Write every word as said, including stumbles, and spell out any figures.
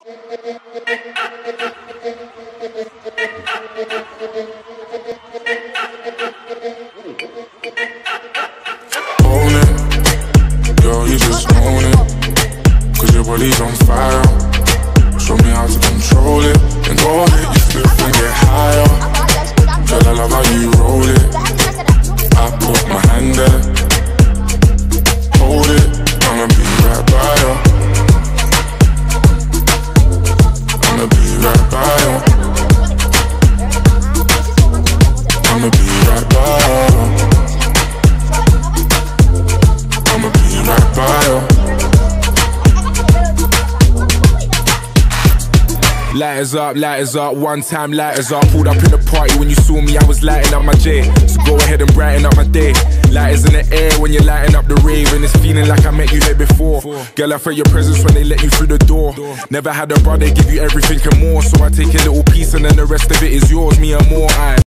Own it, girl, you just own it. Cause your body's on fire. Show me how to control it. Then go hit your spliff and get higher. Girl, I love how you roll it. I put my hand there. Hold it, I'ma be right by you. I'ma be right by you. I'ma be right by you. I'ma be right by you. Lighters up, lighters up, one time lighters up. Pulled up in the party when you saw me, I was lighting up my J. So go ahead and brighten up my day. Lighters in the air when you're lighting up the rave. And it's feeling like I met you here before. Girl, I felt your presence when they let you through the door. Never had a brother give you everything and more. So I take a little piece and then the rest of it is yours, me and more. I